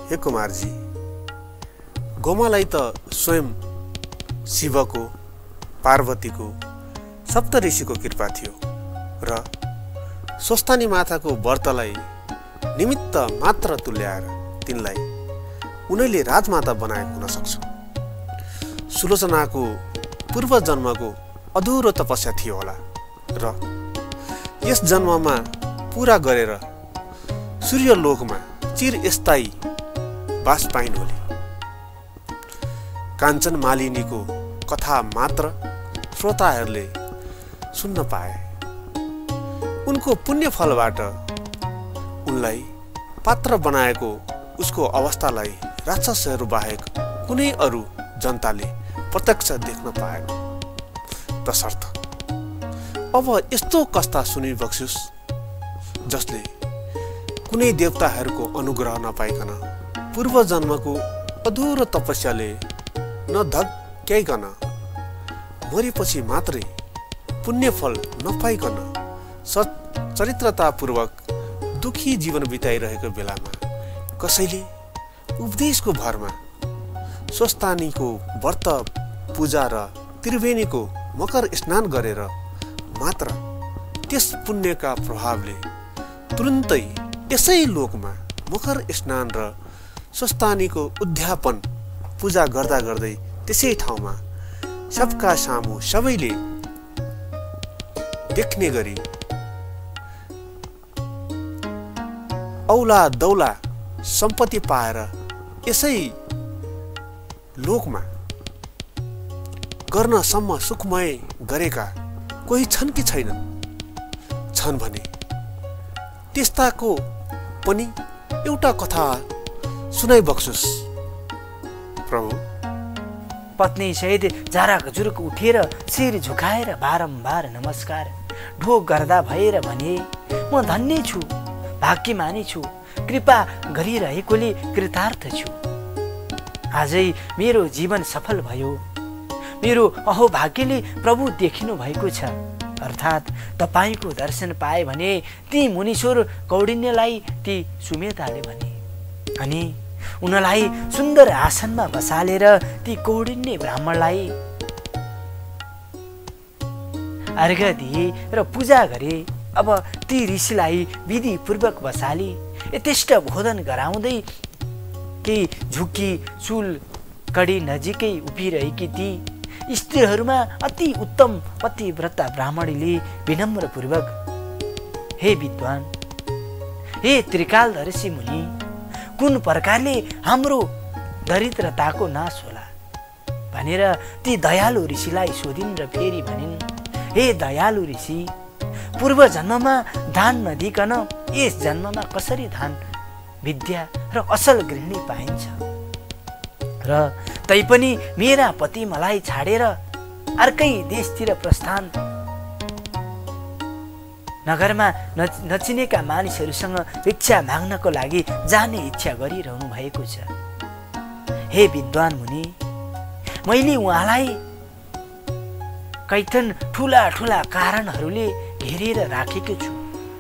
हे कुमारजी, गोमालाई त स्वयं शिवको, पार्वतीको, सप्तऋषिको कृपा थियो र स्वस्थानी माताको व्रतलाई निमित्त मात्र तुल्याएर तिनलाई उनैले राजमाता बनाएको हुन सक्छ। सुलोचनाको पूर्व जन्मको अधुरो तपस्या थियो होला र यस जन्ममा पूरा गरेर सूर्यलोकमा चिरस्थायी बास पाइन् होली। काञ्चन मालिनीको कथा मात्र श्रोताहरूले सुन्न पाए। उनको पुण्य फलबाट उनलाई पात्र बनाएको उसको अवस्थालाई राक्षसहरू बाहेक कुनै अरू जनताले प्रत्यक्ष देख्न पाएन। तसर्थ अब यस्तो कस्ता सुनिबक्सुस् जसले कुनै देवताहरूको अनुग्रह नपाइकन, पूर्व जन्मको अधुरो तपस्याले नधक्याइकन, मरेपछि मात्रै पुण्यफल नपाइकन चरित्रतापूर्वक दुखी जीवन बिताइरहेको बेलामा कसैले उपदेशको भरमा स्वस्थानीको व्रत पूजा र त्रिवेणीको मकर स्नान गरेर मात्र त्यस पुण्यका प्रभावले तुरुन्तै यसै लोकमा मकर स्नान र स्वस्थानीको उद्यापन पूजा गर्दा गर्दै त्यसै ठाउँमा सबका सामु सबैले देख्ने गरी औला दौला सम्पत्ति पाएर यसै लोकमा गर्नसम्म सुखमय गरेका कोही छन् कि छैनन्? छन् भने त्यस्ताको पनि एउटा कथा सुनाइबक्सुस् प्रभु। पत्नी सहित झाराक जुरुक उठेर शिर झुकाएर बारम्बार नमस्कार ढोक गर्दा भएर भने, म धन्य छु, भाग्यमानी छु, कृपा गरिरहेकोले कृतार्थ छु। आजै मेरो जीवन सफल भयो। मेरो अहोभाग्यले प्रभु देखिनु भएको छ। अर्थात् तपाईको दर्शन पाए भने ती मुनीश्वर कौडिन्यलाई ती सुमेधाले भने, अनि उनलाई सुन्दर आसनमा बसालेर ती कौडिन्य ब्राह्मणलाई अर्घ दिए र पूजा गरे। अब ती ऋषिलाई विधि पूर्वक बसाली यथेष्ट भोजन गराउँदै केही झुकी चुल कडी नजिकै उभिरहेकी ती स्त्रीहरूमा अति उत्तम पतिव्रता ब्राह्मणीले विनम्र पूर्वक, हे विद्वान, हे त्रिकालदर्शी मुनि, कुन प्रकारले हाम्रो दरिद्रताको नाश होला भनेर ती दयालु ऋषिलाई सोधिन् र फेरि भनिन्, हे दयालु ऋषि, पूर्व जन्ममा दान नदिकन यस जन्ममा कसरी दान, विद्या र असल गृहिणी पाइन्छ? र तैपनि मेरा पति मलाई छाडेर अर्कै देशतिर प्रस्थान, नगरमा नचिनेका मानिसहरूसँग भिक्षा माग्नको लागि जाने इच्छा गरिरहनु भएको छ। हे विद्वान मुनि, मैले उहाँलाई कैथन ठुला ठुला कारणहरूले घेरेर राखेको छु।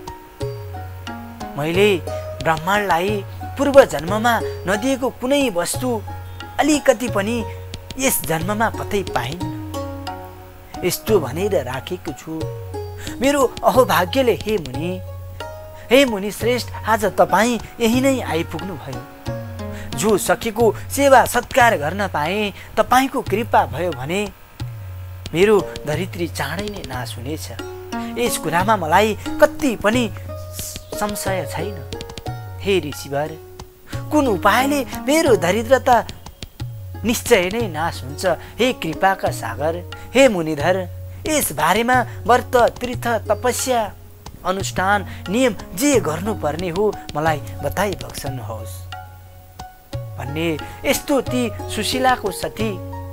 मैले ब्राह्मणलाई पूर्व जन्ममा नदिएको कुनै वस्तु अलिकति पनि यस जन्ममा कतै पाइन्। यस्तो भनेर राखेको छु। मेरो अहोभाग्यले हे मुनि श्रेष्ठ, आज तपाईँ यही नै आइपुग्नु भयो। जो सकेको सेवा सत्कार गर्न पाए, तपाईँको कृपा भयो भने मेरो दरिद्री चाँडै नै नाश हुनेछ। यस कुरामा मलाई कति पनि संशय छैन। हे ऋषिवर, कुन उपायले मेरो दरिद्रता निश्चय नै नाश हुन्छ? हे कृपाका सागर, हे मुनिधर, यस बारेमा व्रत तीर्थ तपस्या अनुष्ठान नियम जे गर्नुपर्ने हो मलाई बताइ बक्सनुहोस् भन्ने यस्तो ती सुशीलाको सती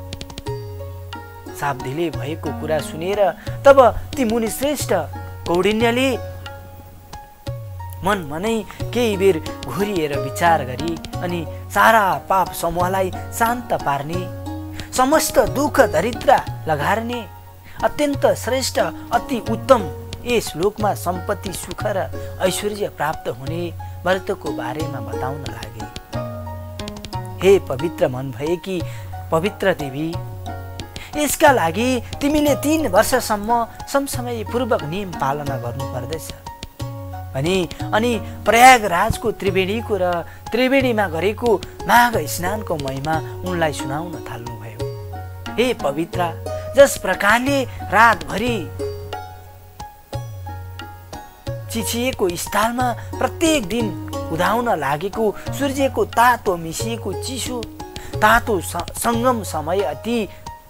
साब्दीले भएको कुरा सुनेर तब ती मुनिश्रेष्ठ कौडिन्यले मन मनै केही बेर घुरिएर विचार गरी अनि सारा पाप समूहलाई शान्त पार्ने, समस्त दुःख दरिद्र लगार्ने, अत्यन्त श्रेष्ठ अति उत्तम यस लोकमा सम्पत्ति सुख र ऐश्वर्य प्राप्त हुने व्रतको बारेमा बताउन लागे। हे पवित्र मन भएकी पवित्र देवी, यसका लागि तिमीले 3 वर्षसम्म समसमयपूर्वक नियम पालना गर्नुपर्दछ अनि प्रयागराजको त्रिवेणीको र त्रिवेणीमा गरेको माघ स्नानको महिमा उनलाई सुनाउन थाल्नुभयो। हे पवित्र, जस प्रकारले रातभरि चिचिएको स्थलमा प्रत्येक दिन उदाउन लागेको सूर्यको तातो मिसिएको चिसो तातो सङ्गम समय अति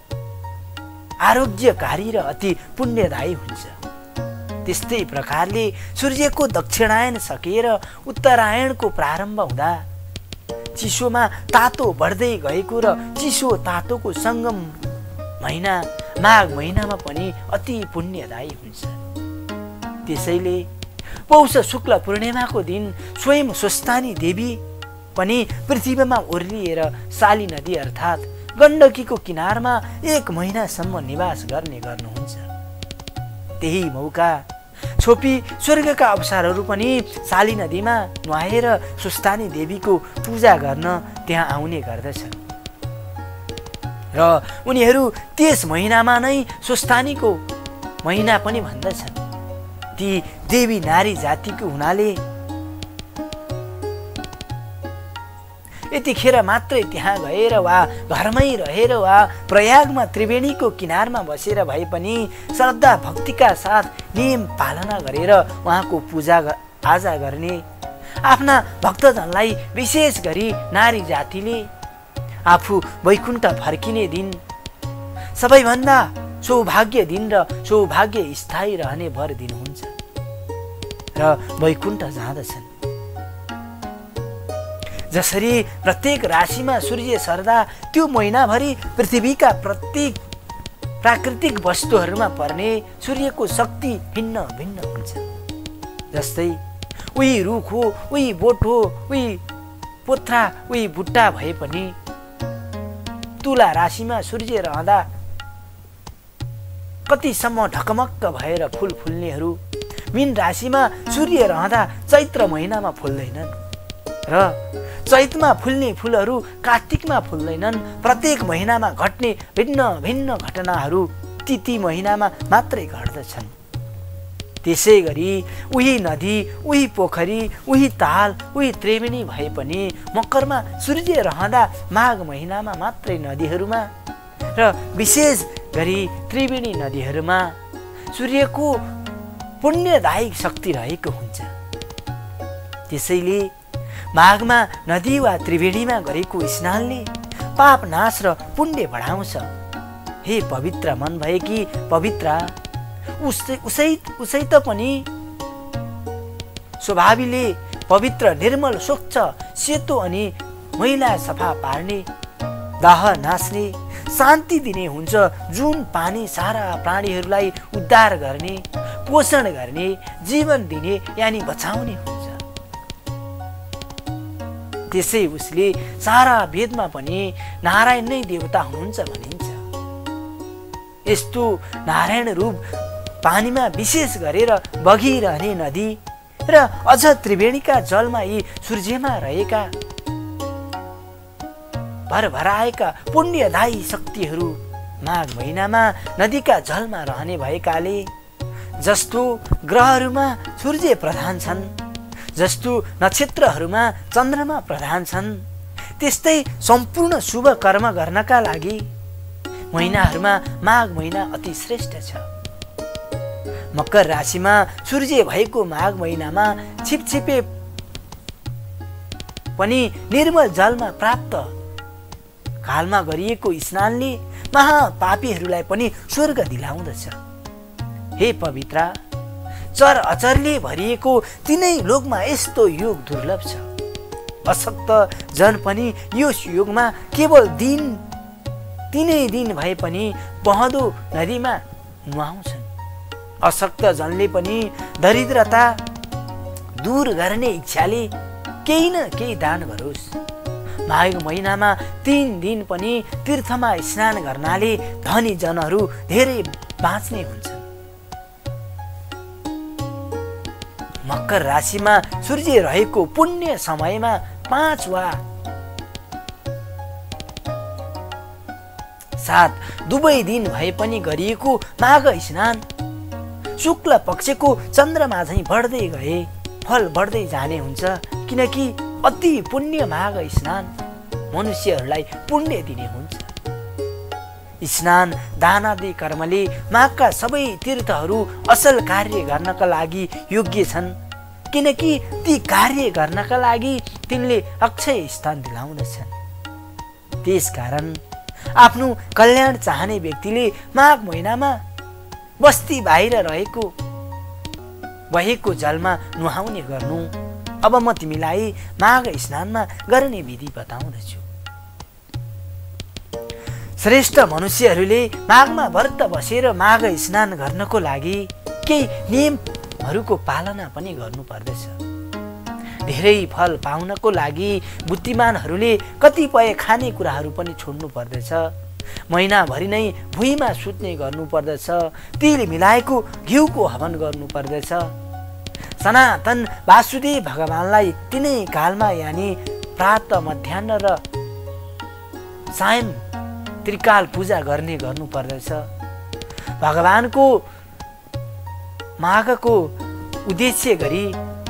आरोग्यकारी र अति पुण्यदायी हुन्छ, त्यस्तै प्रकारले सूर्यको दक्षिणायन सकेर उत्तरायणको प्रारम्भ हुँदा चिसोमा तातो बढ्दै गएको र चिसो तातोको सङ्गम महिना माघ महिनामा पनि अति पुण्यदायी हुन्छ। त्यसैले पौष शुक्ल पूर्णिमाको दिन स्वयं स्वस्थानी देवी पनि पृथ्वीमा ओर्लिएर शाली नदी अर्थात् गण्डकीको किनारमा 1 महिनासम्म निवास गर्नुहुन्छ। त्यही मौका छोपी स्वर्गका अवसरहरू पनि शाली नदीमा नुहाएर स्वस्थानी देवीको पूजा गर्न त्यहाँ आउने गर्दछन् र उनीहरू त्यस महिनामा नै स्वस्थानीको महिना पनि भन्दछन्। ती देवी नारी जातिको हुनाले यतिखेर मात्रै त्यहाँ गएर वा घरमै रहेर वा प्रयागमा त्रिवेणीको किनारमा बसेर भए पनि श्रद्धा भक्तिका साथ नियम पालना गरेर उहाँको पूजा आजा गर्ने आफ्ना भक्तजनलाई विशेष गरी नारी जातिले आफू वैकुण्ठ फर्किने दिन सबैभन्दा सौभाग्य दिन र सौभाग्य स्थायी रहने वर दिनुहुन्छ र वैकुण्ठ जाँदछन्। जसरी प्रत्येक राशिमा सूर्य सर्दा त्यो महिनाभरि पृथ्वीका प्रत्येक प्राकृतिक वस्तुहरूमा पर्ने सूर्यको शक्ति भिन्न भिन्न हुन्छ। जस्तै उही रुख हो, उही बोट हो, उही पोथ्रा, उही बुट्टा भए पनि तुला राशिमा सूर्य रहँदा कतिसम्म ढकमक्क भएर फुल फुल्नेहरू मीन राशिमा सूर्य रहँदा चैत्र महिनामा फुल्दैनन् र चैतमा फुल्ने फुलहरू कार्तिकमा फुल्दैनन्। प्रत्येक महिनामा घट्ने भिन्न भिन्न घटनाहरू ती महिनामा मात्रै घट्दछन्। त्यसै गरी उही नदी, उही पोखरी, उही ताल, उही त्रिवेणी भए पनि मकरमा सूर्य रहँदा माघ महिनामा मात्रै नदीहरूमा र विशेष गरी त्रिवेणी नदीहरूमा सूर्यको पुण्यदायी शक्ति रहेको हुन्छ। त्यसैले माघमा नदी वा त्रिवेणीमा गरेको स्नानले पाप नाश र पुण्य बढाउँछ। हे पवित्र मन भएकी पवित्र, उसै त पनि स्वभावले पवित्र निर्मल स्वच्छ सेतो अनि मैला सफा पार्ने दाह नाच्ने शान्ति दिने हुन्छ, जुन पानी सारा प्राणीहरूलाई उद्धार गर्ने पोषण गर्ने जीवन दिने यानि बचाउने हुन्छ। त्यसै उसले सारा वेदमा पनि नारायण नै देवता हुनुहुन्छ भनिन्छ। यस्तो नारायण रूप पानीमा विशेष गरेर बगिरहने नदी र अझ त्रिवेणीका जलमा यी सूर्यमा रहेका भरभराएका पुण्यदायी शक्तिहरू माघ महिनामा नदीका जलमा रहने भएकाले जस्तो ग्रहहरूमा सूर्य प्रधान छन्, जस्तो नक्षत्रहरूमा चन्द्रमा प्रधान छन्, त्यस्तै सम्पूर्ण शुभ कर्म गर्नका लागि महिनाहरूमा माघ महिना अति श्रेष्ठ छ। मकर राशिमा सूर्य भएको माघ महिनामा छिपछिपे पनि निर्मल जलमा प्राप्त कालमा गरिएको स्नानले महापापीहरूलाई पनि स्वर्ग दिलाउँदछ। हे पवित्र, चर अचरले भरिएको तिनै लोकमा यस्तो योग दुर्लभ छ। अशक्त जन पनि यस योगमा केवल तिनै दिन भए पनि बहदो नदीमा नुहाउँछन्। अशक्त जनले पनि दरिद्रता दूर गर्ने इच्छाले केही न केही दान गरोस्। माघ महिनामा 3 दिन पनि तीर्थमा स्नान गर्नाले धनी जनहरू धेरै बाँच्ने हुन्छन्। मकर राशिमा सूर्य रहेको पुण्य समयमा 5 वा पश्चात दुवै दिन भए पनि गरिएको माघ स्नान शुक्ल पक्षको चन्द्रमा झैँ बढ्दै गए फल बढ्दै जाने हुन्छ, किनकि अति पुण्य माघ स्नान मनुष्यहरूलाई पुण्य दिने हुन्छ। स्नान दान आदि कर्मले माघका सबै तीर्थहरू असल कार्य गर्नका लागि योग्य छन्, किनकि ती कार्य गर्नका लागि तिनले अक्षय स्थान दिलाउँदछन्। त्यसकारण आफ्नो कल्याण चाहने व्यक्तिले माघ महिनामा बस्ती बाहिर बहेको जलमा नुहाउने गर्नु। अब म तिमीलाई माघ स्नानमा गर्ने विधि बताउँदछु। श्रेष्ठ मनुष्यहरूले माघमा व्रत बसेर माघ स्नान गर्नको लागि केही नियमहरूको पालना पनि गर्नुपर्दछ। धेरै फल पाउनको लागि बुद्धिमानहरूले कतिपय खाने कुराहरू पनि छोड्नु पर्दछ। महिनाभरि नै भुइँमा सुत्ने गर्नुपर्दछ। तिल मिलाएको घिउको हवन गर्नुपर्दछ। सनातन वासुदेव भगवानलाई तिनै कालमा यानि प्रातः मध्याह्न र सायं त्रिकाल पूजा गर्नुपर्दछ। भगवानको माघको उद्देश्य गरी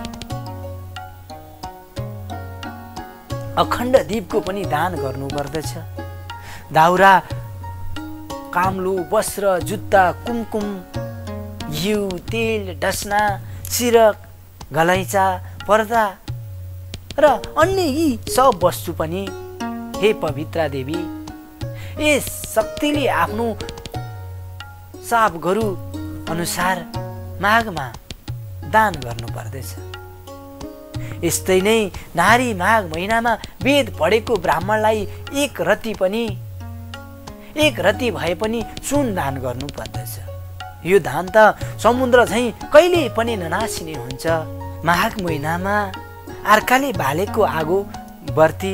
अखण्ड दीपको पनि दान गर्नुपर्दछ। दाउरा, काम्लो, वस्त्र, जुत्ता, कुमकुम, घिउ, तेल, डसना, सिरक, गलैँचा, पर्दा र अन्य यी सब वस्तु पनि हे पवित्रा देवी, यस शक्तिले आफ्नो साप गरु अनुसार माघमा दान गर्नुपर्दछ। यस्तै नै नारी माघ महिनामा वेद पढेको ब्राह्मणलाई एक रति भए पनि सुन दान गर्नुपर्दछ। यो दान त समुद्र झैँ कहिले पनि ननासिने हुन्छ। माघ महिनामा अर्काले बालेको आगो बर्ती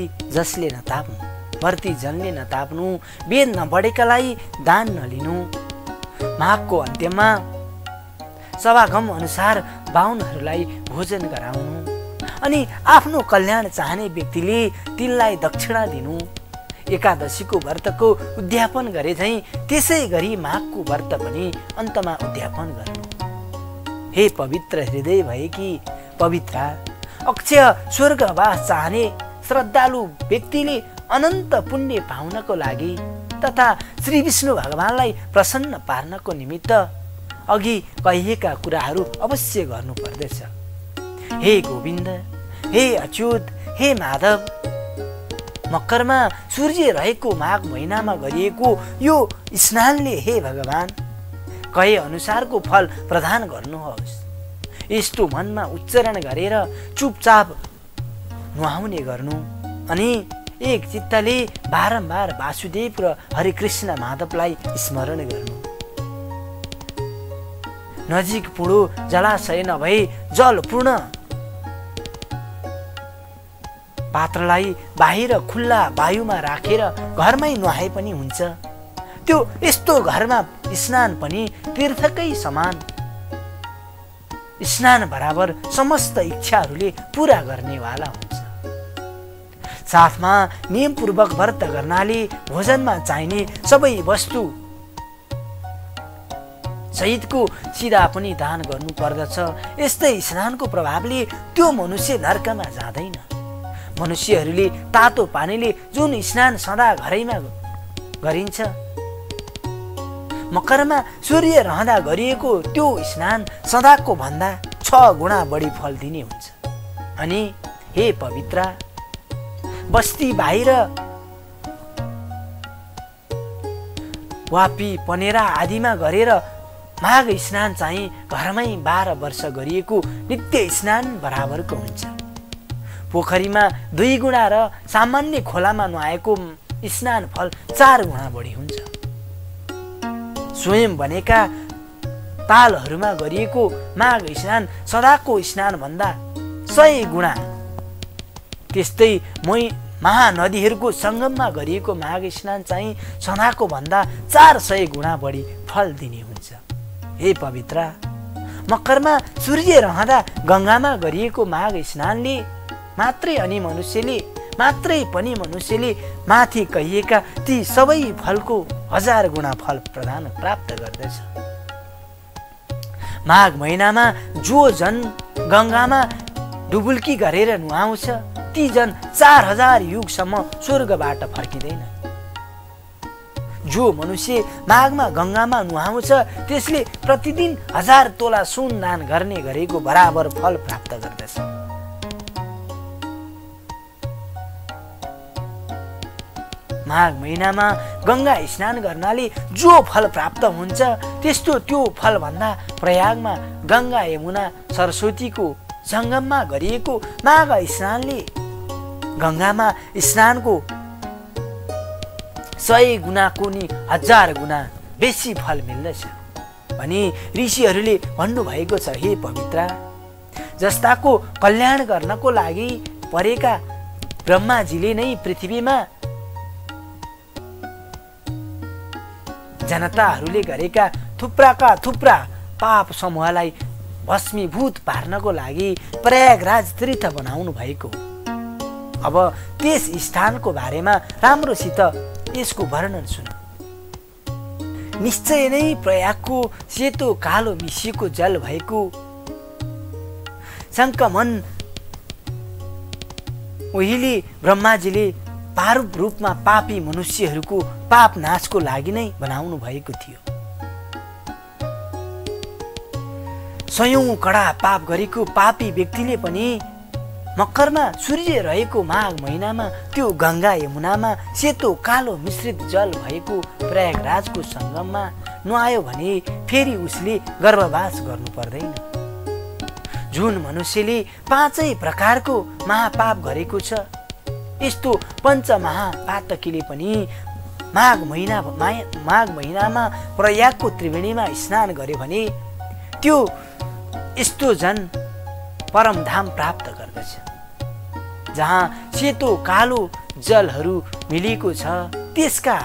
जलले नताप्नु, वेद नपढेकालाई दान नलिनु। माघको अन्त्यमा सभागम अनुसार बाहुनहरूलाई भोजन गराउनु अनि आफ्नो कल्याण चाहने व्यक्तिले तिनलाई दक्षिणा दिनु। एकादशीको व्रतको उद्यापन गरे झैँ त्यसै गरी माघको व्रत पनि अन्तमा उद्यापन गर्नु। हे पवित्र हृदय भएकी पवित्रा, अक्षय स्वर्गवास चाहने श्रद्धालु व्यक्तिले अनन्त पुण्य पाउनको लागि तथा श्री विष्णु भगवानलाई प्रसन्न पार्नको निमित्त अघि कहिएका कुराहरू अवश्य गर्नुपर्दछ। हे गोविन्द, हे अच्युत, हे माधव, मकरमा सूर्य रहेको माघ महिनामा गरिएको यो स्नानले हे भगवान कहे अनुसारको फल प्रदान गर्नुहोस्। यस्तो मनमा उच्चारण गरेर चुपचाप नुहाउने गर्नु अनि एक चित्तले बारम्बार वासुदेव र हरिकृष्ण माधवलाई स्मरण गर्नु। नजिक पुडो जलाशय नभई जलपूर्ण पात्रलाई बाहिर खुल्ला वायुमा राखेर घरमै नुहाए पनि हुन्छ। त्यो यस्तो घरमा स्नान पनि तीर्थकै समान, स्नान बराबर समस्त इच्छाहरूले पूरा गर्नेवाला हुन्छ। साथमा नियमपूर्वक व्रत गर्नाले भोजनमा चाहिने सबै वस्तु सहितको सिधा पनि दान गर्नुपर्दछ। यस्तै स्नानको प्रभावले त्यो मनुष्य नर्कमा जाँदैन। मनुष्यहरूले तातो पानीले जुन स्नान सदा घरैमा गरिन्छ, मकरमा सूर्य रहँदा गरिएको त्यो स्नान सदाको भन्दा 6 गुणा बढी फल दिने हुन्छ। अनि हे पवित्रा, बस्ती बाहिर वापी, पनेरा आदिमा गरेर माघ स्नान चाहिँ घरमै 12 वर्ष गरिएको नित्य स्नान बराबरको हुन्छ। पोखरीमा 2 गुणा र सामान्य खोलामा नुहाएको स्नान फल 4 गुणा बढी हुन्छ। स्वयं बनेका तालहरूमा गरिएको माघ स्नान सदाको स्नान भन्दा 100 गुणा, त्यस्तै महानदीहरूको सङ्गममा गरिएको माघ स्नान चाहिँ सदाको भन्दा 400 गुणा बढी फल दिने हुन्छ। हे पवित्रा, मकरमा सूर्य रहँदा गङ्गामा गरिएको माघ स्नानले मात्रै पनि मनुष्यले माथि कहिएका ती सबै फलको 1000 गुणा फल प्रदान प्राप्त गर्दछ। माघ महिनामा जो जन गङ्गामा डुबुल्की गरेर नुहाउँछ ती जन 4000 युगसम्म स्वर्गबाट फर्किँदैन। जो मनुष्य माघमा गङ्गामा नुहाउँछ त्यसले प्रतिदिन 1000 तोला सुन दान गर्ने गरेको बराबर फल प्राप्त गर्दछ। माघ महिनामा गङ्गा स्नान गर्नाले जो फल प्राप्त हुन्छ त्यस्तो त्यो फल भन्दा प्रयागमा गङ्गा यमुना सरस्वतीको सङ्गममा गरिएको माघ स्नानले गङ्गामा स्नानको 100 गुणाको नि 1000 गुणा बेसी फल मिल्दछ भनी ऋषिहरूले भन्नुभएको छ। हे पवित्रा, जस्ताको कल्याण गर्नको लागि परेका ब्रह्माजीले नै पृथ्वीमा जनताहरूले गरेका थुप्रा पाप समूहलाई भस्मीभूत पार्नको लागि प्रयागराज तीर्थ बनाउनु भएको। अब त्यस स्थानको बारेमा राम्रोसित यसको वर्णन सुन। निश्चय नै प्रयागको सेतो कालो मिसिएको जल भएको शङ्कमन उहिले ब्रह्माजीले पारुप रूपमा पापी मनुष्यहरूको पाप नाशको लागि नै बनाउनु भएको थियो। सयौं कडा पाप गरेको पापी व्यक्तिले पनि मकरमा सूर्य रहेको माघ महिनामा त्यो गङ्गा यमुनामा सेतो कालो मिश्रित जल भएको प्रयागराजको सङ्गममा नुहायो भने फेरि उसले गर्भवास गर्नु पर्दैन। जुन मनुष्यले 5 प्रकारको महापाप गरेको छ यस्तो पञ्चमहापातकीले पनि माघ महिनामा प्रयागको त्रिवेणीमा स्नान गर्यो भने त्यो यस्तो जन परमधाम प्राप्त गर्दछ जहाँ सेतो कालो जलहरू मिलेको छ। त्यसका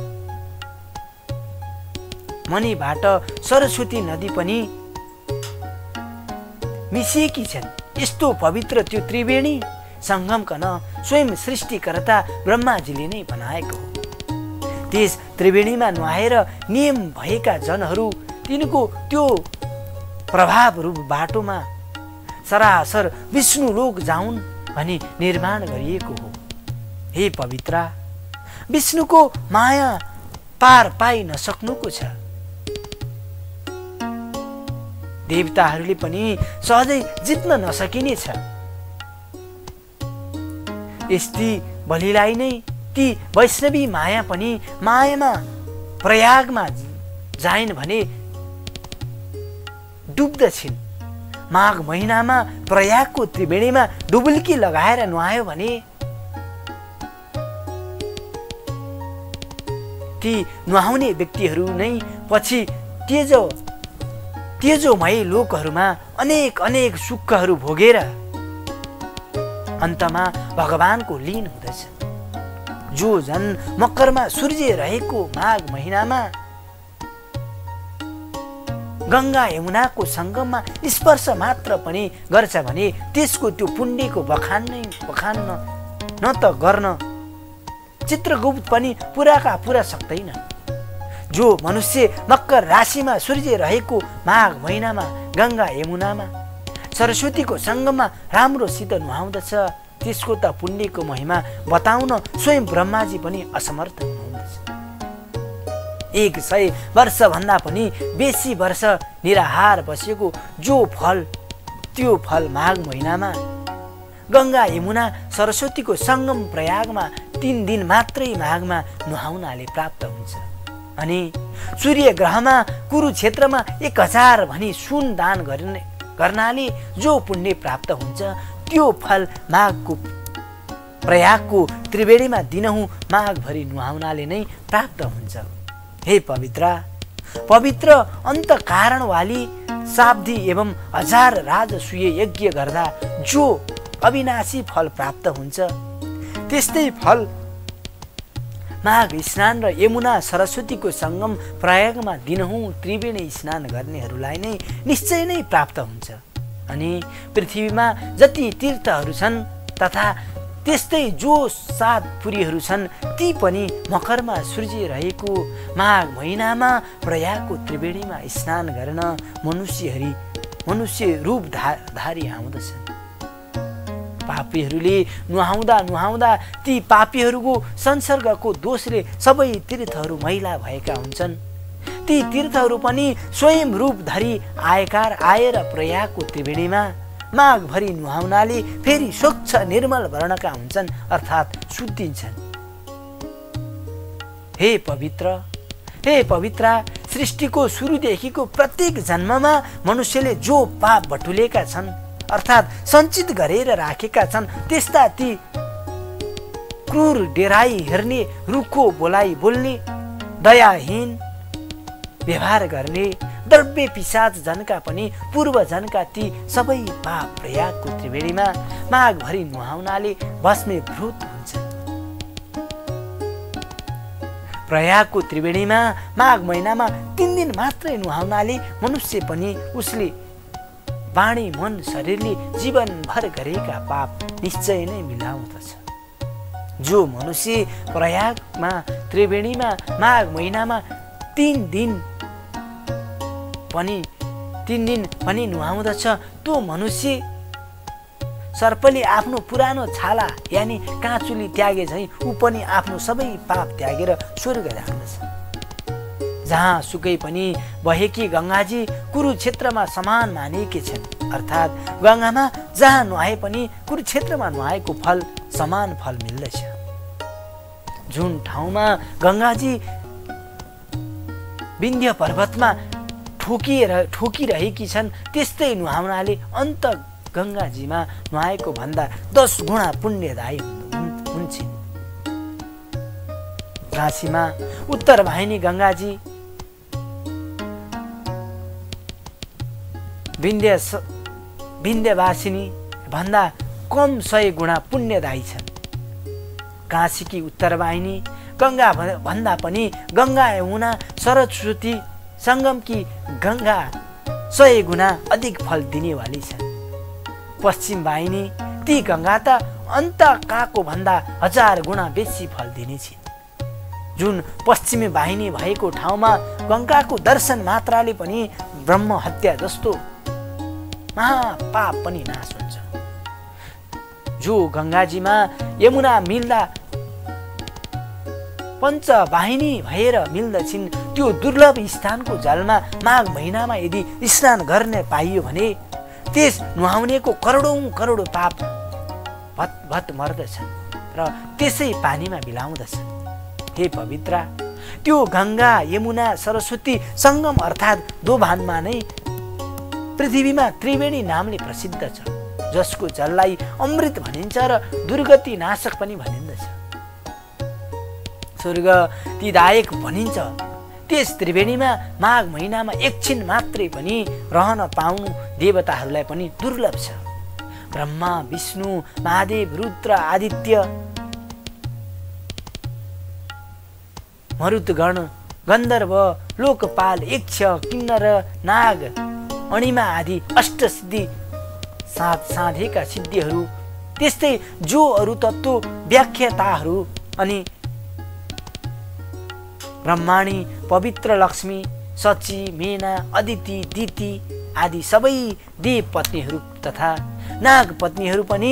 मनिबाट सरस्वती नदी पनि मिसिएकी छन्। यस्तो पवित्र त्यो त्रिवेणी सङ्गमकन स्वयं सृष्टिकर्ता ब्रह्माजीले नै बनाएको हो। त्यस त्रिवेणीमा नुहाएर नियम भएका जनहरू तिनको त्यो प्रभाव रूप बाटोमा सरासर विष्णु लोक जाउन् भनी निर्माण गरिएको हो। हे पवित्रा, विष्णुको माया पार पाइ नसक्नुको छ। देवताहरूले पनि सहजै जित्न नसकिने छ। यस्ती बलिलाई नै ती वैष्णवी माया पनि मायामा प्रयागमा जाइन् भने डुब्दछिन्। माघ महिनामा प्रयागको त्रिवेणीमा डुबुल्की लगाएर नुहायो भने ती नुहाउने व्यक्तिहरू नै पछि तेजोमय लोकहरूमा अनेक सुखहरू भोगेर अन्तमा भगवानको लीन हुँदछ। जो जन मकरमा सूर्य रहेको माघ महिनामा गङ्गा यमुनाको सङ्गममा स्पर्श मात्र पनि गर्छ भने त्यसको त्यो पुण्यको बखान न त गर्न चित्रगुप्त पनि पुरा सक्दैन। जो मनुष्य मकर राशिमा सूर्य रहेको माघ महिनामा गङ्गा यमुनामा सरस्वतीको सङ्गममा राम्रोसित नुहाउँदछ त्यसको त पुण्यको महिमा बताउन स्वयं ब्रह्माजी पनि असमर्थ हुनुहुन्छ। 100 वर्षभन्दा पनि बेसी वर्ष निराहार बसेको जो फल त्यो फल माघ महिनामा गङ्गा यमुना सरस्वतीको सङ्गम प्रयागमा 3 दिन मात्रै माघमा नुहाउनाले प्राप्त हुन्छ। अनि सूर्य ग्रहमा कुरुक्षेत्रमा 1000 भनी सुन दान गर्नाले जो पुण्य प्राप्त हुन्छ त्यो फल माघको प्रयागको त्रिवेणीमा दिनहुँ माघभरि नुहाउनाले नै प्राप्त हुन्छ। हे पवित्र अन्त कारण वाली शाब्दी एवं 1000 राजसूय यज्ञ गर्दा जो अविनाशी फल प्राप्त हुन्छ त्यस्तै फल माघ स्नान र यमुना सरस्वतीको सङ्गम प्रयागमा दिनहुँ त्रिवेणी स्नान गर्नेहरूलाई नै निश्चय नै प्राप्त हुन्छ। अनि पृथ्वीमा जति तीर्थहरू छन् तथा त्यस्तै जो 7 पुरीहरू छन् ती पनि मकरमा सूर्य माघ महिनामा प्रयागको त्रिवेणीमा स्नान गर्न मनुष्य रूपधारी आउँदछन्। पापीहरूले नुहाउँदा ती पापीहरूको संसर्गको दोषले सबै तीर्थहरू मैला भएका हुन्छन्। ती तीर्थहरू पनि स्वयं रूप धरी आएर प्रयागको त्रिवेणीमा माघभरि नुहाउनाले फेरि स्वच्छ निर्मल वर्णका हुन्छन्, अर्थात् शुद्धिन्छन्। हे पवित्र सृष्टिको सुरुदेखिको प्रत्येक जन्ममा मनुष्यले जो पाप बटुलेका छन् अर्थात् सञ्चित गरेर राखेका छन्, त्यस्ता ती क्रूर डेराई हेर्ने, रुखो बोलाइ बोल्ने, दयाहीन व्यवहार गर्ने, द्रव्य पिशाच जनका पनि पूर्व जनका ती सबै पाप प्रयागको त्रिवेणीमा माघभरि नुहाउनाले भस्मीभूत हुन्छन्। प्रयागको त्रिवेणीमा माघ महिनामा 3 दिन मात्रै नुहाउनाले मनुष्य पनि उसले वाणी मन शरीरले जीवनभर गरेका पाप निश्चय नै मिलाउँदछ। जो मनुष्य प्रयागमा त्रिवेणीमा माघ महिनामा 3 दिन पनि नुहाउँदछ, त्यो मनुष्य सर्पले आफ्नो पुरानो छाला यानि काँचुली त्यागे झैँ ऊ पनि आफ्नो सबै पाप त्यागेर स्वर्ग जाँदछ। जहाँ सुकै पनि बहेकी गङ्गाजी कुरुक्षेत्रमा समान मानिएकी छन्, अर्थात् गङ्गामा जहाँ नुहाए पनि कुरुक्षेत्रमा नुहाएको फल समान फल मिल्दछ। जुन ठाउँमा गङ्गाजी विन्ध्य पर्वतमा ठोकिरहेकी छन् त्यस्तै नुहाउनाले अन्त गङ्गाजीमा नुहाएको भन्दा 10 गुणा पुण्यदायी हुन्छन्। काशीमा उत्तर वाहिनी गङ्गाजी विन्ध्यवासिनी भन्दा कम 100 गुणा पुण्यदायी छन्। काशीकी उत्तर वाहिनी गङ्गा भन्दा पनि गङ्गा यमुना सरस्वती संगमकी गङ्गा 100 गुणा अधिक फल दिनेवाली छन्। पश्चिम वाहिनी ती गङ्गा त अन्त काको भन्दा 1000 गुणा बेसी फल दिने छिन्। जुन पश्चिमी वाहिनी भएको ठाउँमा गङ्गाको दर्शन मात्राले पनि ब्रह्म हत्या जस्तो महापाप पनि नाश हुन्छ। जो गङ्गाजीमा यमुना मिल्दा पञ्चवाहिनी भएर मिल्दछिन्, त्यो दुर्लभ स्थानको जलमा माघ महिनामा यदि स्नान गर्ने पाइयो भने त्यस नुहाउनेको करोडौं पाप भत मर्दछन् र त्यसै पानीमा मिलाउँदछन्। हे पवित्र, त्यो गङ्गा यमुना सरस्वती सङ्गम अर्थात् दोभानमा नै पृथ्वीमा त्रिवेणी नामले प्रसिद्ध छ, जसको जललाई अमृत भनिन्छ र दुर्गति नाशक पनि भनिन्दछ, स्वर्गतिदायक भनिन्छ। त्यस त्रिवेणीमा माघ महिनामा एकछिन मात्रै पनि रहन पाउनु देवताहरूलाई पनि दुर्लभ छ। ब्रह्मा विष्णु महादेव रुद्र आदित्य मरुतगण गन्धर्व लोकपाल यक्ष किन्नर नाग अणिमा आदि अष्टसिद्धि साधेका सिद्धिहरू, त्यस्तै जो अरू तत्त्व व्याख्याताहरू अनि ब्रह्माणी पवित्र लक्ष्मी सची मेना अदिति दिति आदि सबै देव पत्नीहरू तथा नाग पत्नीहरू पनि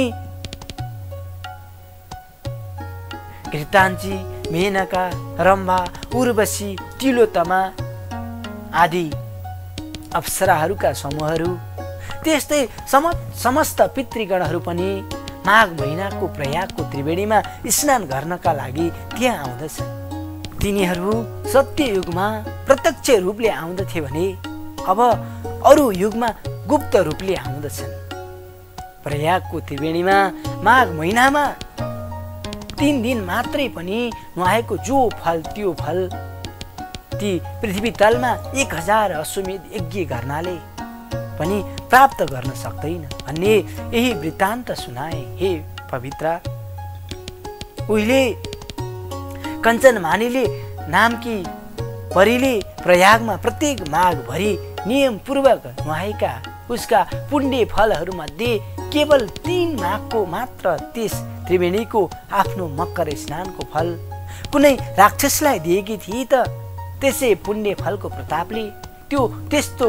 घृताञ्ची मेनका रम्भा उर्वशी तिलोत्तमा आदि अप्सराहरूका समूहहरू, त्यस्तै समस्त पितृगणहरू पनि माघ महिनाको प्रयागको त्रिवेणीमा स्नान गर्नका लागि त्यहाँ आउँदछन्। तिनीहरू सत्य युगमा प्रत्यक्ष रूपले आउँदथे भने अब अरू युगमा गुप्त रूपले आउँदछन्। प्रयागको त्रिवेणीमा माघ महिनामा 3 दिन मात्रै पनि नुहाएको जो फल त्यो फल ती पृथ्वी तलमा 1000 अश्वमेध यज्ञ गर्नाले पनि प्राप्त गर्न सक्दैन भन्ने यही वृत्तान्त सुनाए। हे पवित्र, उहिले कञ्चनमानीले नामकी परीले प्रयागमा प्रत्येक माघ भरि नियमपूर्वक नुहाएका उसका पुण्य फलहरूमध्ये केवल 3 माघको मात्र त्यस त्रिवेणीको आफ्नो मकर स्नानको फल कुनै राक्षसलाई दिएकी थिए त त्यसै पुण्य फलको प्रतापले त्यो त्यस्तो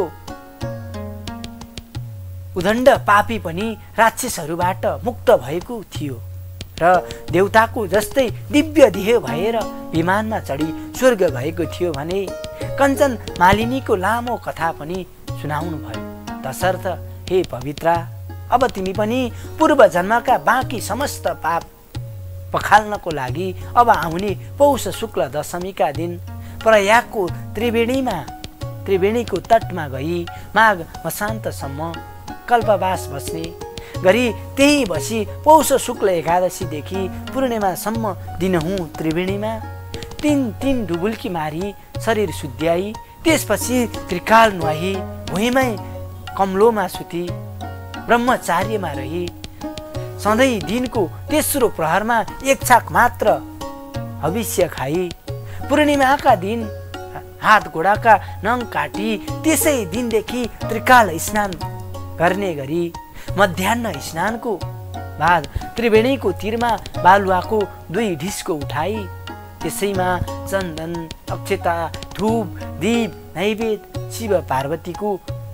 उदण्ड पापी पनि राक्षसहरूबाट मुक्त भएको थियो र देवताको जस्तै दिव्य देह भएर विमानमा चढी स्वर्ग गएको थियो भने कञ्चन मालिनीको लामो कथा पनि सुनाउनु भयो। तसर्थ हे पवित्रा, अब तिमी पनि पूर्व जन्मका बाँकी समस्त पाप पखाल्नको लागि अब आउने पौष शुक्ल दशमीका दिन प्रयागको त्रिवेणीको तटमा गई माघ मसान्तसम्म कल्पवास बस्ने गरी त्यही बसी पौष शुक्ल एकादशीदेखि पूर्णिमासम्म दिनहुँ त्रिवेणीमा 3 डुबुल्की मारी शरीर शुद्ध्याई त्यसपछि त्रिकाल नुहाई भुइँमै कम्लोमा सुती ब्रह्मचार्यमा रही सधैँ दिनको तेस्रो प्रहरमा 1 छाक मात्र हविष्य खाई पूर्णिमाका दिन हात गोडाका नङ काटी त्यसै दिनदेखि त्रिकाल स्नान गर्ने गरी मध्याह्न स्नानको बाद त्रिवेणीको तीरमा बालुवाको 2 ढिस्को उठाई त्यसैमा चन्दन अक्षता धूप दीप नैवेद्य शिव पार्वतीको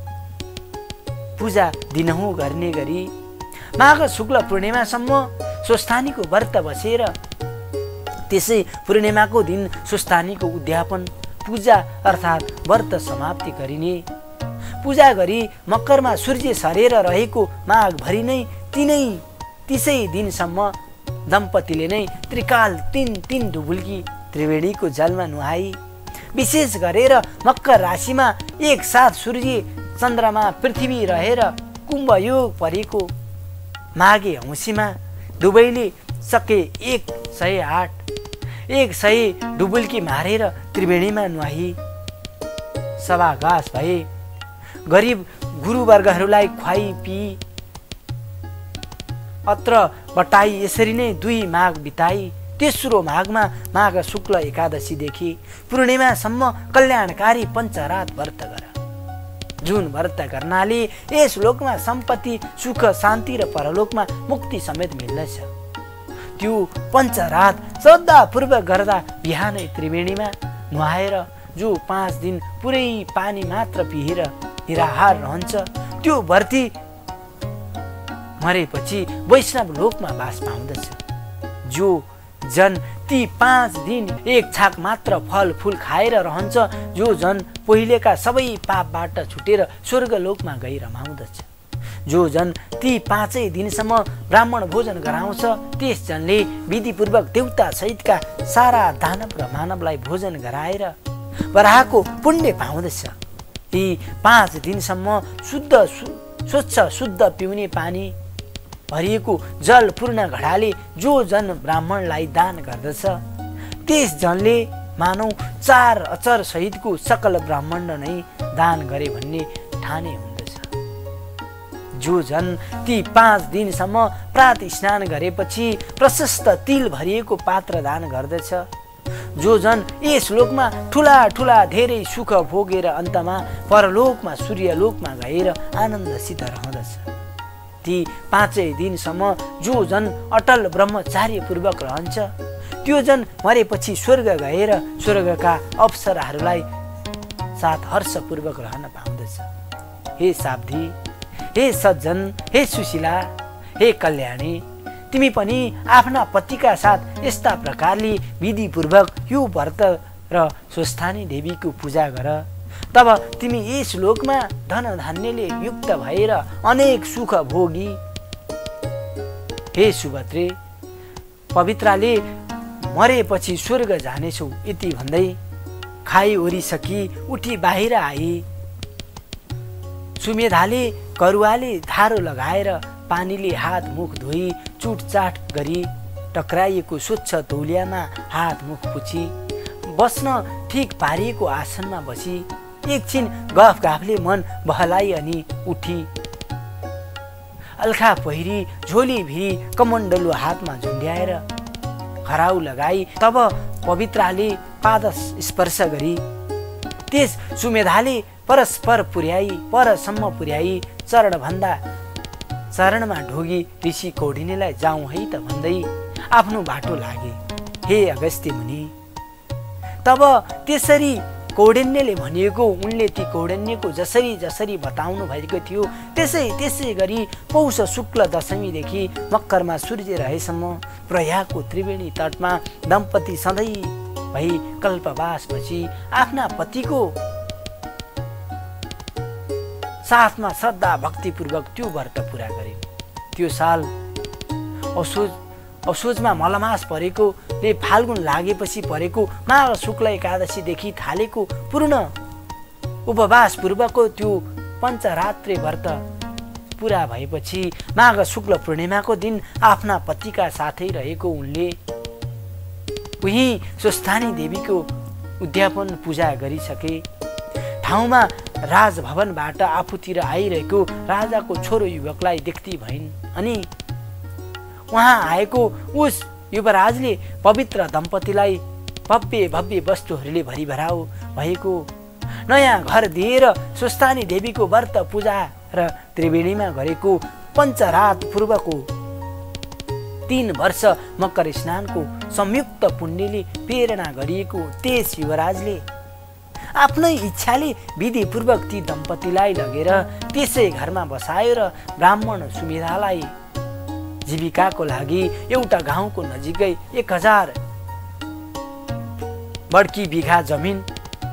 पूजा दिनहुँ गर्ने गरी माघ शुक्ल पूर्णिमासम्म स्वस्थानीको व्रत बसेर त्यसै पूर्णिमाको दिन स्वस्थानीको उद्यापन पूजा अर्थात् व्रत समाप्ति गरिने। पूजा गरी मकरमा सूर्य सरेर रहेको माघभरि नै तीसै दिनसम्म दम्पतिले नै त्रिकाल 3 डुबुल्की त्रिवेणीको जलमा नुहाई विशेष गरेर मकर राशिमा एक साथ सूर्य चन्द्रमा पृथ्वी रहेर कुम्भयोग परेको माघे औँसीमा दुवैले सके 100 डुबुल्की मारेर त्रिवेणीमा नुहाई सभागास भए। गरिब गुरुवर्गहरूलाई खुवाई पिई अत्र बटाई यसरी नै 2 माघ बिताई तेस्रो माघमा माघ शुक्ल एकादशीदेखि पूर्णिमासम्म कल्याणकारी पञ्चरात व्रत गर। जुन व्रत गर्नाले यस लोकमा सम्पत्ति सुख शान्ति र परलोकमा मुक्ति समेत मिल्दछ त्यो पञ्चरात श्रद्धापूर्वक गर्दा बिहानै त्रिवेणीमा नुहाएर जो 5 दिन पुरै पानी मात्र पिएर निराहार रहन्छ त्यो व्रती मरेपछि वैष्णव लोकमा बास पाउँदछ। जो जन ती 5 दिन 1 छाक मात्र फल फूल खाएर रहन्छ जो जन पहिलेका सबै पापबाट छुटेर स्वर्ग लोकमा गई रमाउँदछ। जो जन ती 5 दिनसम्म ब्राह्मण भोजन गराउँछ त्यस जनले विधिपूर्वक देवता सहितका सारा दानव र मानवलाई भोजन गराएर वराहको पुण्य पाउँदछ। ती 5 दिनसम्म स्वच्छ शुद्ध पिउने पानी भरिएको जल पूर्ण घडाले जो जन ब्राह्मणलाई दान गर्दछ त्यस जनले मानौ 4 अचर सहितको सकल ब्राह्मण नै दान गरे भन्ने ठाने हुँदछ। जो जन ती 5 दिनसम्म प्रात स्नान गरेपछि प्रशस्त तिल भरिएको पात्र दान गर्दछ जो जन यस लोकमा ठुला धेरै सुख भोगेर अन्तमा परलोकमा सूर्यलोकमा गएर आनन्दसित रहँदछ। ती 5 दिनसम्म जो जन अटल ब्रह्मचार्य पूर्वक रहन्छ त्यो जन मरेपछि स्वर्ग गएर स्वर्गका अप्सराहरूलाई साथ हर्षपूर्वक रहन पाउँदछ। हे साब्धी, हे सज्जन, हे सुशीला, हे कल्याणी, तिमी पनि आफ्ना पतिका साथ यस्ता प्रकारले विधिपूर्वक यो व्रत र स्वस्थानी देवीको पूजा गर। तब तिमी यस लोकमा धन धान्यले युक्त भएर अनेक सुख भोगी। हे सुभद्रे, पवित्राले मरेपछि स्वर्ग जानेछौ यति भन्दै खाई ओरिसकी उठी बाहिर आई। सुमेधाले करुवाले धारो लगाएर पानीले हात मुख धोई चुटचाट गरी टक्राइएको स्वच्छ तौलियामा हात मुख पुछी बस्न ठिक पारिएको आसनमा बसी एकछिन गफगाफले मन बहलाई अनि उठी अल्खा पहिरी झोली भिरी कमण्डलु हातमा झुन्ड्याएर खराउ लगाई तब पवित्राले पाद स्पर्श गरी त्यस सुमेधाले परस्पर पुर्याई परसम्म पुर्याई चरणभन्दा चरणमा ढोगी ऋषि कौडिन्यलाई जाउँ है त भन्दै आफ्नो बाटो लागे। हे अगस्त्य मुनि, तब त्यसरी कौडिन्यले भनिएको उनले ती कौडिन्यको जसरी जसरी बताउनु भएको थियो त्यसै गरी पौष शुक्ल दशमीदेखि मकरमा सूर्य रहेसम्म प्रयागको त्रिवेणी तटमा दम्पति सधैँ भई कल्पवासपछि आफ्ना पतिको साथमा श्रद्धा भक्तिपूर्वक त्यो व्रत पुरा गरे। त्यो साल असोजमा मलमास परेकोले फाल्गुन लागेपछि परेको माघ शुक्ल एकादशीदेखि थालेको पूर्ण उपवास पूर्वको त्यो पञ्चरात्रि व्रत पुरा भएपछि माघ शुक्ल पूर्णिमाको दिन आफ्ना पतिका साथै रहेको उनले उही स्वस्थानी देवीको उद्यापन पूजा गरिसके। ठाउँमा राजभवनबाट आफूतिर आइरहेको राजाको छोरो युवकलाई देख्ती भइन् अनि उहाँ आएको उस युवराजले पवित्र दम्पतिलाई भव्य भव्य वस्तुहरूले भरिभराउ भएको नयाँ घर दिएर स्वस्थानी देवीको व्रत पूजा र त्रिवेणीमा गरेको पञ्चरात पूर्वको 3 वर्ष मकर स्नानको संयुक्त पुण्यले प्रेरणा गरिएको त्यस युवराजले आफ्नै इच्छाले विधिपूर्वक ती दम्पतिलाई लगेर त्यसै घरमा बसाएर ब्राह्मण सुमेधालाई जीविकाको लागि एउटा गाउँको नजिकै 1000 बड्की बिघा जमिन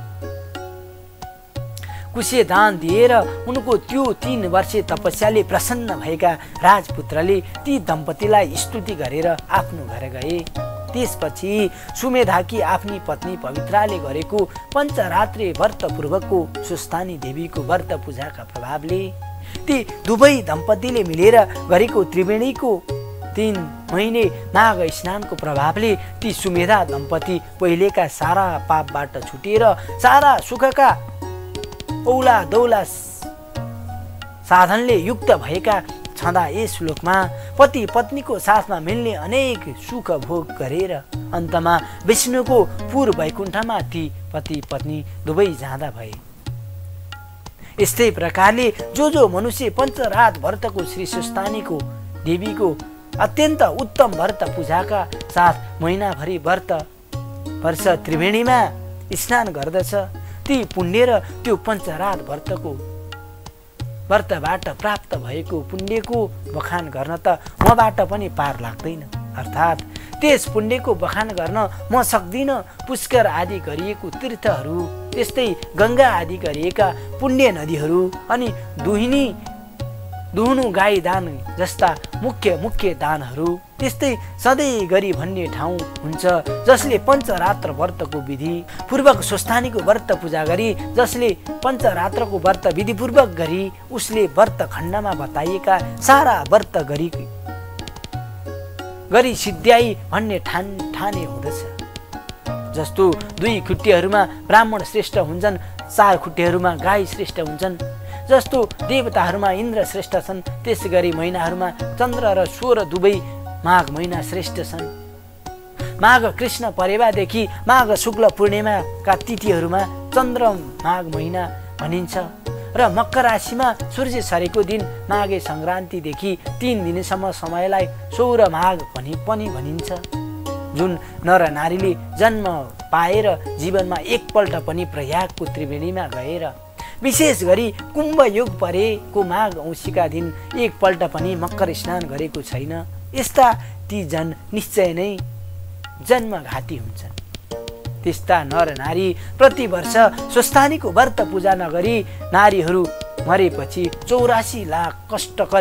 कुशे दान दिएर उनको त्यो 3 वर्षे तपस्याले प्रसन्न भएका राजपुत्रले ती दम्पतिलाई स्तुति गरेर आफ्नो घर गए। त्यसपछि सुमेधाकी आफ्नी पत्नी पवित्राले गरेको पञ्चरात्रि व्रत पूर्वकको स्वस्थानी देवीको व्रत पूजाका प्रभावले ती दुवै दम्पतिले मिलेर गरेको त्रिवेणीको 3 महिने माघ स्नानको प्रभावले ती सुमेधा दम्पति पहिलेका सारा पापबाट छुटेर सारा सुखका औला दौला साधनले युक्त भएका छँदा यस लोकमा पति पत्नीको साथमा मिल्ने अनेक सुख भोग गरेर अन्तमा विष्णुको पूर्व वैकुण्ठमा ती पति पत्नी दुवै जाँदा भए। यस्तै प्रकारले जो मनुष्य पञ्चरात व्रतको श्री स्वस्थानीको देवीको अत्यन्त उत्तम व्रत पूजाका साथ महिनाभरि वर्ष त्रिवेणीमा स्नान गर्दछ ती पुण्य र त्यो पञ्चरात व्रतबाट प्राप्त भएको पुण्यको बखान गर्न त मबाट पनि पार लाग्दैन। अर्थात् त्यस पुण्यको बखान गर्न म सक्दिन। पुष्कर आदि गरिएको तीर्थहरू त्यस्तै गङ्गा आदि गरिएका पुण्य नदीहरू अनि दुहुनु गाई दान जस्ता मुख्य दानहरू त्यस्तै सधैँ गरी भन्ने ठाउँ हुन्छ जसले पञ्चरात्र व्रतको विधि पूर्वक स्वस्थानीको व्रत पूजा गरी जसले पञ्चरात्रको व्रत विधिपूर्वक गरी उसले व्रत खण्डमा बताइएका सारा व्रत गरी सिद्ध्याई भन्ने ठाने हुँदछ। जस्तो 2 खुट्टेहरूमा ब्राह्मण श्रेष्ठ हुन्छन्, 4 खुट्टेहरूमा गाई श्रेष्ठ हुन्छन्। जस्तो देवताहरूमा इन्द्र श्रेष्ठ छन् त्यस गरी महिनाहरूमा चन्द्र र सूर्य दुवै माघ महिना श्रेष्ठ छन्। माघ कृष्ण परेवादेखि माघ शुक्ल पूर्णिमाका तिथिहरूमा चन्द्र माघ महिना भनिन्छ र मकर राशिमा सूर्य सरेको दिन माघे सङ्क्रान्तिदेखि 3 दिनसम्म समयलाई सौर माघ पनि भनिन्छ। जुन नर नारीले जन्म पाएर जीवनमा एकपल्ट पनि प्रयागको त्रिवेणीमा गएर विशेष गरी कुम्भ योग परेको माघ औँसीका दिन एकपल्ट पनि मकर स्नान गरेको छैन यस्ता ती जन निश्चय नै जन्मघाती हुन्छन्। त्यस्ता नर नारी प्रतिवर्ष स्वस्थानीको व्रत पूजा नगरी नारीहरू मरेपछि 84 लाख कष्टकर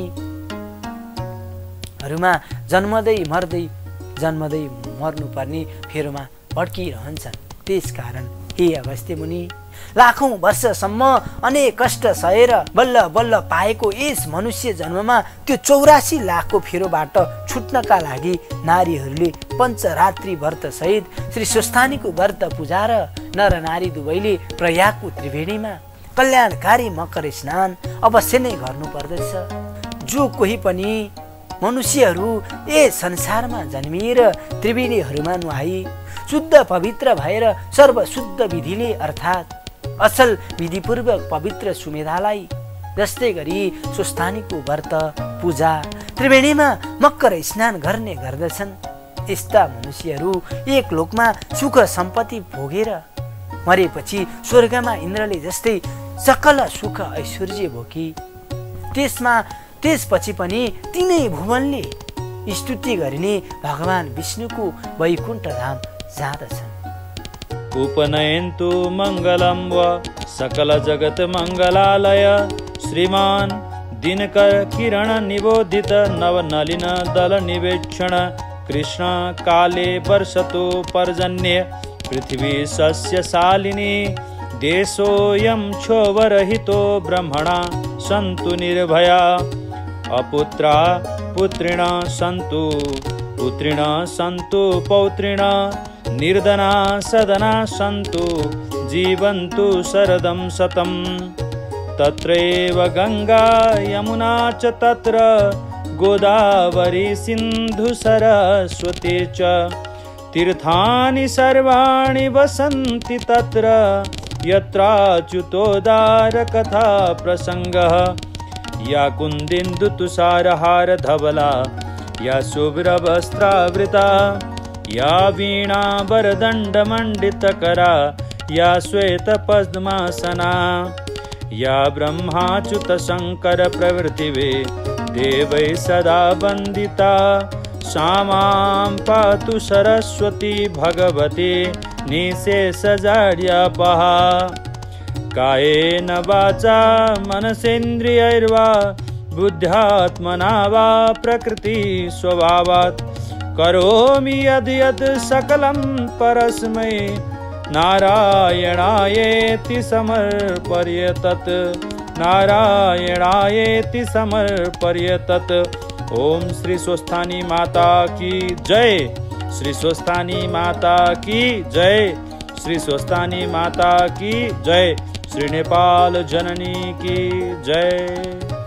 योनिहरूमा जन्मदै मर्नुपर्ने फेरोमा भड्किरहन्छन्। त्यसकारण हे अगस्त्य मुनि, लाखौं वर्षसम्म अनेक कष्ट सहेर बल्ल बल्ल पाएको यस मनुष्य जन्ममा त्यो 84 लाखको फेरोबाट छुट्नका लागि नारीहरूले पञ्चरात्रि व्रत सहित श्री स्वस्थानीको व्रत पूजा र नर नारी दुवैले प्रयागको त्रिवेणीमा कल्याणकारी मकर स्नान अवश्य नै गर्नुपर्दछ। जो कोही पनि मनुष्यहरू यस संसारमा जन्मिएर त्रिवेणीहरूमा नुहाई शुद्ध पवित्र भएर सर्वशुद्ध विधिले अर्थात् असल विधिपूर्वक पवित्र सुमेधालाई जस्तै गरी स्वस्थानीको व्रत पूजा त्रिवेणीमा मकर स्नान गर्ने गर्दछन्। यस्ता मनुष्यहरू एक लोकमा सुख सम्पत्ति भोगेर मरेपछि स्वर्गमा इन्द्रले जस्तै सकल सुख ऐश्वर्य भोगी त्यसपछि पनि तिनै भुवनले स्तुति गरिने भगवान विष्णुको वैकुण्ठ धाम जाँदछन्। उपनयन्तु मङ्गलं व सकल जगत मङ्गलालय श्रीमान दिनकर किरण निबोधित नवनलिन दल निवेक्षण कृष्ण काले वर्षतो पर्जन्य पृथ्वी सस्यशालिनी देशोऽयं क्षोभरहितो ब्रह्मणा सन्तु निर्भया अपुत्रा पुत्रिणा सन्तु पुत्रिणा सन्तु पौत्रिणा निर्धना सदना सन्तु जीवन्तु शरदं शतं तत्रैव गंगा यमुना च तत्र गोदावरी सिन्धु सरस्वती च तीर्थानि सर्वाणि वसन्ति तत्र यत्राच्युतोदार कथा प्रसंगः या कुन्दिन्दु तुषारहार धवला या शुभ्रवस्त्रावृता या वीणा वरदण्डमण्डितकरा या श्वेतपद्मासना या ब्रह्माच्युत शंकर प्रवृत्तिवे देवै सदा वन्दिता सा मां पातु सरस्वती भगवती निशेषजाड्यापहा कायेन वाचा मनसेन्द्रियैर्वा बुद्ध्यात्मना वा प्रकृति स्वभावात् करोमि यद् सकलं परस्मै नारायणायेति समर्पयेतत् नारायणायेति समर्पयेतत्। ओम श्री स्वस्थानी माता की जय। श्री स्वस्थानी माता की जय। श्री स्वस्थानी माता की जय। श्री नेपाल जननी की जय।